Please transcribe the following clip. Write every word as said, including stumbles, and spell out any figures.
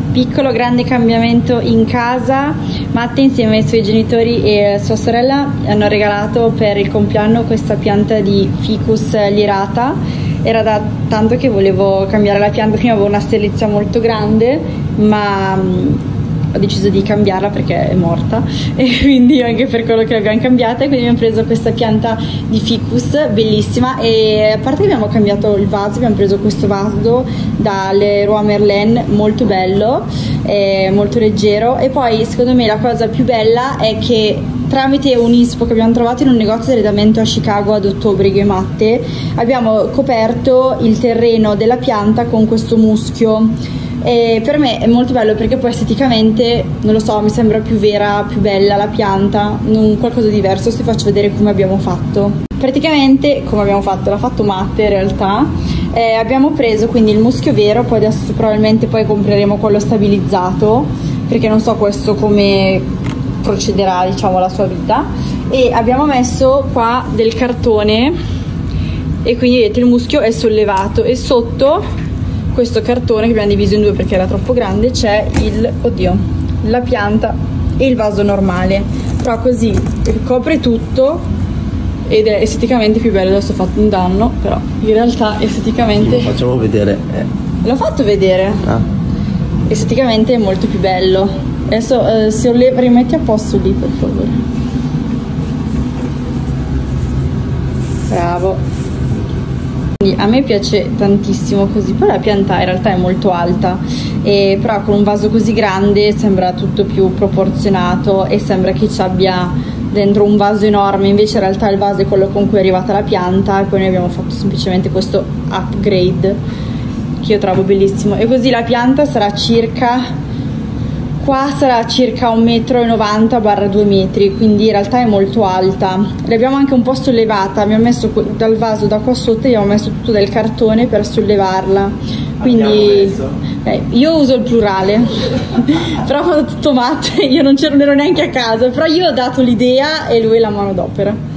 Piccolo grande cambiamento in casa. Matte insieme ai suoi genitori e sua sorella hanno regalato per il compleanno questa pianta di ficus lirata. Era da tanto che volevo cambiare la pianta, prima avevo una stellizia molto grande, ma mh, ho deciso di cambiarla perché è morta e quindi anche per quello che l'abbiamo cambiata, e quindi abbiamo preso questa pianta di ficus bellissima. E a parte che abbiamo cambiato il vaso, abbiamo preso questo vaso da Leroy Merlin, molto bello, eh, molto leggero. E poi secondo me la cosa più bella è che tramite un ISPO che abbiamo trovato in un negozio di arredamento a Chicago ad ottobre, io e Matte, abbiamo coperto il terreno della pianta con questo muschio. E per me è molto bello perché poi esteticamente, non lo so, mi sembra più vera, più bella la pianta, non qualcosa di diverso. Se faccio vedere come abbiamo fatto. Praticamente come abbiamo fatto, l'ha fatto Matte in realtà. Eh, abbiamo preso quindi il muschio vero, poi adesso probabilmente poi compreremo quello stabilizzato, perché non so questo come procederà, diciamo, la sua vita. E abbiamo messo qua del cartone e quindi vedete il muschio è sollevato, e sotto questo cartone che abbiamo diviso in due perché era troppo grande c'è il, oddio, la pianta e il vaso normale, però così copre tutto ed è esteticamente più bello. Adesso ho fatto un danno, però in realtà esteticamente lo facciamo vedere, eh. l'ho fatto vedere, ah. Esteticamente è molto più bello. Adesso eh, se le rimetti a posto lì, per favore. Bravo. A me piace tantissimo così, poi la pianta in realtà è molto alta, e però con un vaso così grande sembra tutto più proporzionato e sembra che ci abbia dentro un vaso enorme, invece in realtà il vaso è quello con cui è arrivata la pianta, e poi noi abbiamo fatto semplicemente questo upgrade che io trovo bellissimo. E così la pianta sarà circa, qua sarà circa un metro e novanta barra due metri, quindi in realtà è molto alta. L'abbiamo anche un po' sollevata, abbiamo messo dal vaso da qua sotto, abbiamo messo tutto del cartone per sollevarla, quindi eh, io uso il plurale però quando tutto Matte, io non, non ero neanche a casa, però io ho dato l'idea e lui la manodopera.